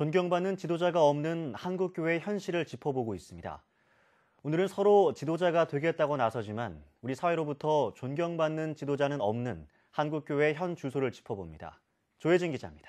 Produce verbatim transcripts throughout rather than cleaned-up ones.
존경받는 지도자가 없는 한국교회의 현실을 짚어보고 있습니다. 오늘은 서로 지도자가 되겠다고 나서지만 우리 사회로부터 존경받는 지도자는 없는 한국교회의 현 주소를 짚어봅니다. 조혜진 기자입니다.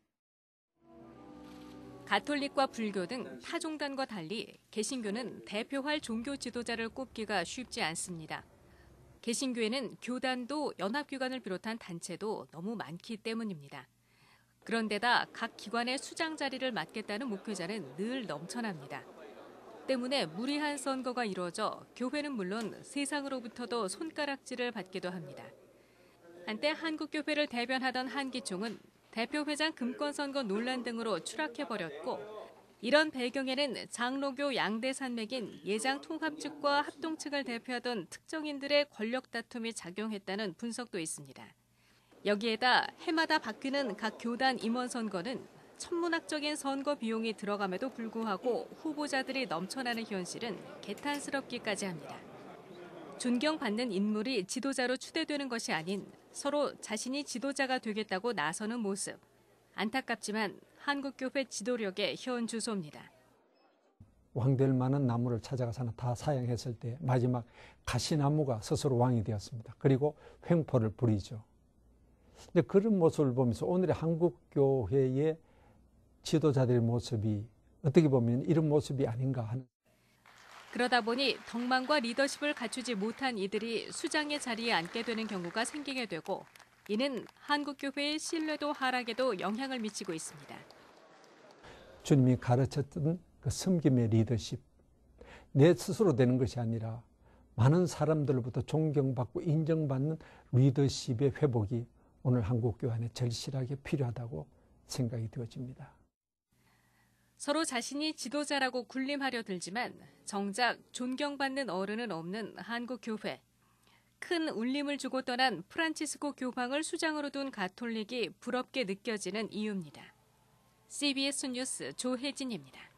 가톨릭과 불교 등 타종단과 달리 개신교는 대표할 종교 지도자를 꼽기가 쉽지 않습니다. 개신교에는 교단도 연합기관을 비롯한 단체도 너무 많기 때문입니다. 그런데다 각 기관의 수장 자리를 맡겠다는 목회자는 늘 넘쳐납니다. 때문에 무리한 선거가 이루어져 교회는 물론 세상으로부터도 손가락질을 받기도 합니다. 한때 한국교회를 대변하던 한기총은 대표회장 금권 선거 논란 등으로 추락해버렸고, 이런 배경에는 장로교 양대 산맥인 예장 통합 측과 합동 측을 대표하던 특정인들의 권력 다툼이 작용했다는 분석도 있습니다. 여기에다 해마다 바뀌는 각 교단 임원 선거는 천문학적인 선거 비용이 들어감에도 불구하고 후보자들이 넘쳐나는 현실은 개탄스럽기까지 합니다. 존경받는 인물이 지도자로 추대되는 것이 아닌 서로 자신이 지도자가 되겠다고 나서는 모습. 안타깝지만 한국교회 지도력의 현 주소입니다. 왕될 만한 나무를 찾아가서는 다 사양했을 때 마지막 가시나무가 스스로 왕이 되었습니다. 그리고 횡포를 부리죠. 근데 그런 모습을 보면서 오늘의 한국교회의 지도자들의 모습이 어떻게 보면 이런 모습이 아닌가 하는. 그러다 보니 덕망과 리더십을 갖추지 못한 이들이 수장의 자리에 앉게 되는 경우가 생기게 되고, 이는 한국교회의 신뢰도 하락에도 영향을 미치고 있습니다. 주님이 가르쳤던 그 섬김의 리더십, 내 스스로 되는 것이 아니라 많은 사람들로부터 존경받고 인정받는 리더십의 회복이 오늘 한국교회 안에 절실하게 필요하다고 생각이 되어집니다. 서로 자신이 지도자라고 군림하려 들지만 정작 존경받는 어른은 없는 한국교회. 큰 울림을 주고 떠난 프란치스코 교황을 수장으로 둔 가톨릭이 부럽게 느껴지는 이유입니다. 씨비에스 뉴스 조혜진입니다.